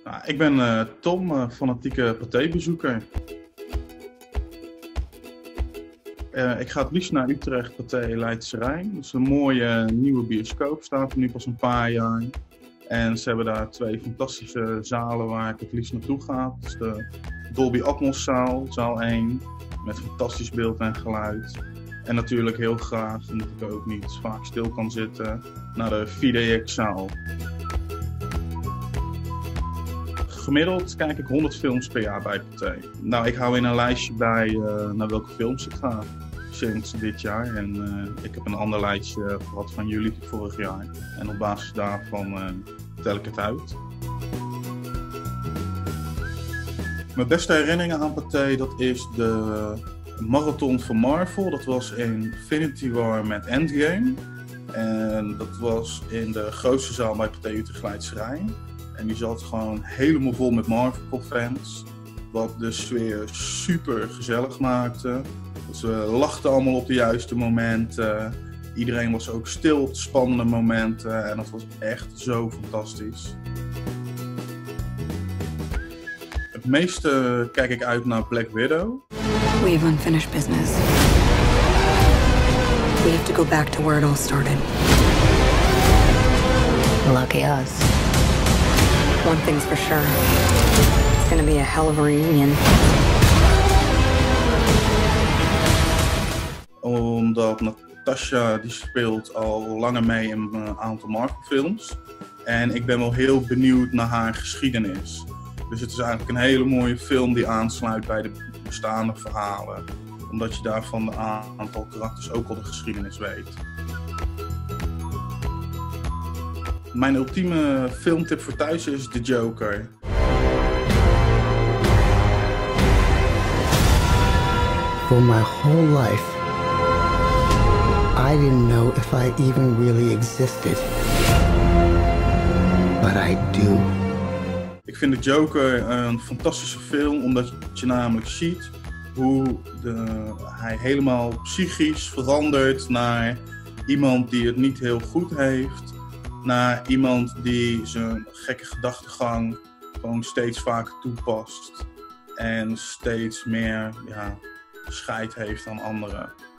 Nou, ik ben Tom, fanatieke pathébezoeker. Ik ga het liefst naar Utrecht, Pathé Leidse Rijn. Dat is een mooie nieuwe bioscoop, staat er nu pas een paar jaar. En ze hebben daar 2 fantastische zalen waar ik het liefst naartoe ga. Dat is de Dolby Atmos zaal, zaal 1, met fantastisch beeld en geluid. En natuurlijk heel graag, omdat ik ook niet vaak stil kan zitten, naar de 4DX zaal. Gemiddeld kijk ik 100 films per jaar bij Pathé. Nou, ik hou in een lijstje bij naar welke films ik ga sinds dit jaar. En ik heb een ander lijstje gehad van jullie vorig jaar. En op basis daarvan tel ik het uit. Mijn beste herinneringen aan Pathé, dat is de marathon van Marvel. Dat was Infinity War met Endgame. En dat was in de grootste zaal bij Pathé Utrecht Leidse Rijn. En die zat gewoon helemaal vol met Marvel-fans. Wat de sfeer super gezellig maakte. Dus we lachten allemaal op de juiste momenten. Iedereen was ook stil op de spannende momenten. En dat was echt zo fantastisch. Het meeste kijk ik uit naar Black Widow. We have unfinished business. We have to go back to where it all started. Lucky us. One thing's for sure. It's gonna be a hell of a reunion. Omdat Natasha die speelt al langer mee in een aantal Marvel films. En ik ben wel heel benieuwd naar haar geschiedenis. Dus het is eigenlijk een hele mooie film die aansluit bij de bestaande verhalen. Omdat je daar van een aantal karakters ook al de geschiedenis weet. Mijn ultieme filmtip voor thuis is The Joker. For my whole life, I didn't know if I even really existed. But I do. Ik vind The Joker een fantastische film, omdat je namelijk ziet hoe hij helemaal psychisch verandert naar iemand die het niet heel goed heeft. Naar iemand die zijn gekke gedachtegang gewoon steeds vaker toepast. En steeds meer scheid heeft aan anderen.